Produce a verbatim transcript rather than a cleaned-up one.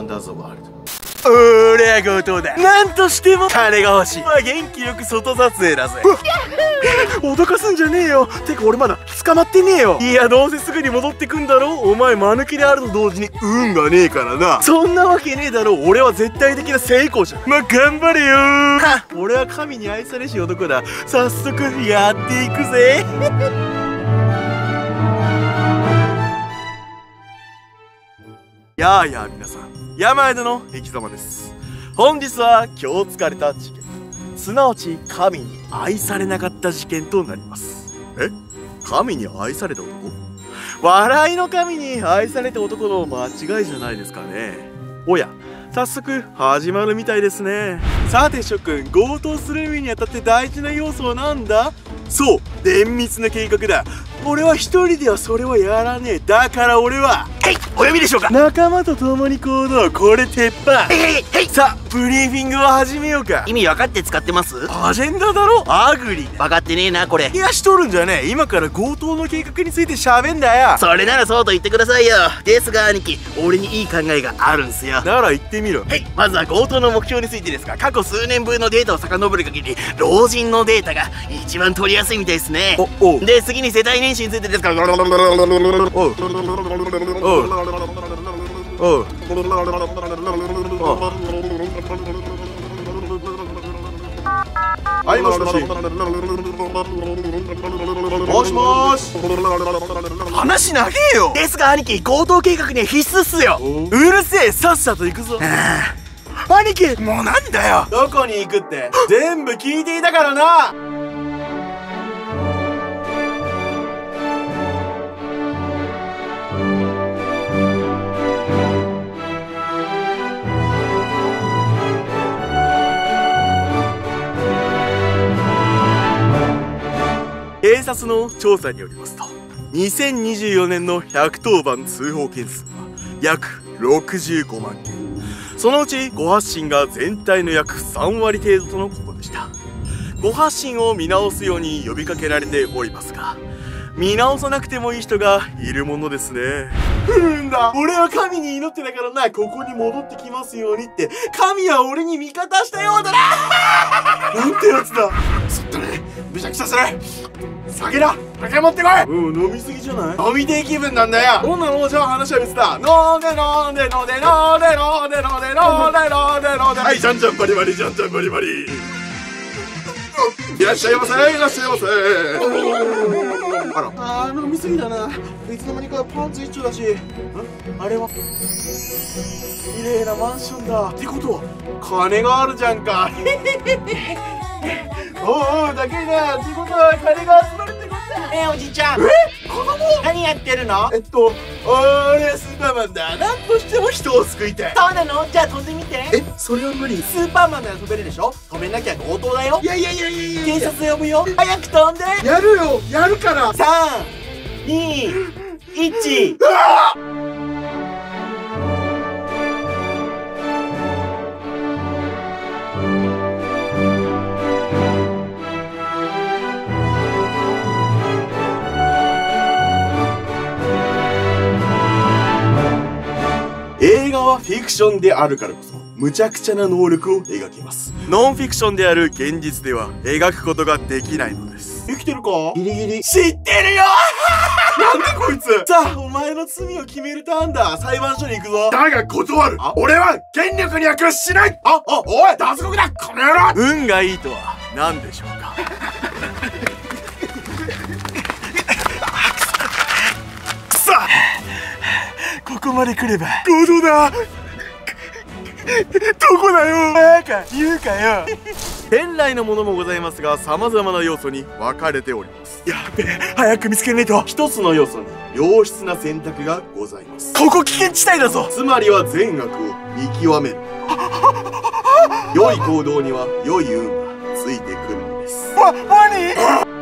ダーズワールド。俺は強盗だ。なんとしても金が欲しい。まあ元気よく外撮影だぜ。脅かすんじゃねえよ。てか俺まだ捕まってねえよ。いやどうせすぐに戻ってくんだろ。お前間抜けであると同時に運がねえからな。そんなわけねえだろ。俺は絶対的な成功者。まあ頑張れよー。はっ、俺は神に愛されし男だ。早速やっていくぜ。やあやあ皆さん、山宿の生き様です。本日は今日疲れた事件、すなわち神に愛されなかった事件となります。え、神に愛された男？笑いの神に愛された男の間違いじゃないですかね。おや、早速始まるみたいですね。さて諸君、強盗する上にあたって大事な要素は何だ？そう、綿密な計画だ。俺は一人ではそれはやらねえ。だから俺は、はい、お読みでしょうか。仲間と共に行動、これ鉄板。はいはいはい。さあ、ブリーフィングを始めようか。 意味分かって使ってます？ アジェンダだろ。アグリ。 分かってねえなこれ。 いやしとるんじゃねえ。今から強盗の計画について喋んだよ。 それならそうと言ってくださいよ。ですが兄貴、俺にいい考えがあるんすよ。 なら言ってみろ。 はい、まずは強盗の目標についてですが、過去数年分のデータを遡る限り老人のデータが一番取りやすいみたいですね。 おお。 で次に世帯年収についてですから、 おうおうおうはい、もしもし。もしもし。話長えよ。 ですが兄貴、強盗計画には必須っすよ。 うるせえ、さっさと行くぞ。兄貴、もうなんだよ。どこに行くって全部聞いていたからな。警察の調査によりますと、にせんにじゅうよねんのひゃくとおばん通報件数は約ろくじゅうごまんけん。そのうち誤発信が全体の約さんわり程度とのことでした。誤発信を見直すように呼びかけられておりますが、見直さなくてもいい人がいるものですね。うんだ、俺は神に祈ってたからな。ここに戻ってきますようにって。神は俺に味方したようだな。なんてやつだ。そっとね、むちゃくちゃする。酒だ、酒持ってこい。うん、飲みすぎじゃない？飲みてえ気分なんだよ。どんなの？じゃあ話は別だ。飲んで飲んで飲んで飲んで飲んで飲んで飲んで飲んで飲んで。はい、じゃんじゃんバリバリ、じゃんじゃんバリバリ。いらっしゃいませ、いらっしゃいませ。あら、あー飲みすぎだな。いつの間にかパンツ一丁だし。ん？あれは綺麗なマンションだ。ってことは金があるじゃんか。おうおう、だけだ。ってことは金が集まるってことだ。 えー、おじいちゃん。 え？子供？ 何やってるの？ えっと、俺はスーパーマンだ。なんとしても人を救いたい。 そうなの？じゃあ飛んでみて。 え、それは無理。 スーパーマンなら飛べるでしょ？飛べなきゃ強盗だよ。 いやいやいやいやいや。 警察呼ぶよ。早く飛んで。 やるよ、やるから。 さん、に、いち。 映画はフィクションであるからこそ無茶苦茶な能力を描きます。ノンフィクションである現実では描くことができないのです。生きてるか？ギリギリ。知ってるよ。なんだこいつ。さあ、お前の罪を決めるターンだ。裁判所に行くぞ。だが断る。俺は権力には屈しない。あ、あ、おい、脱獄だこの野郎。運がいいとは何でしょうか。くそ、ここまで来れば強盗だ。どこだよ。バカ言うかよ。天来のものもございますが、様々な要素に分かれております。やべえ、早く見つけないと。一つの要素に良質な選択がございます。ここ危険地帯だぞ。つまりは善悪を見極める。良い行動には良い運がついてくるのです。わ、何？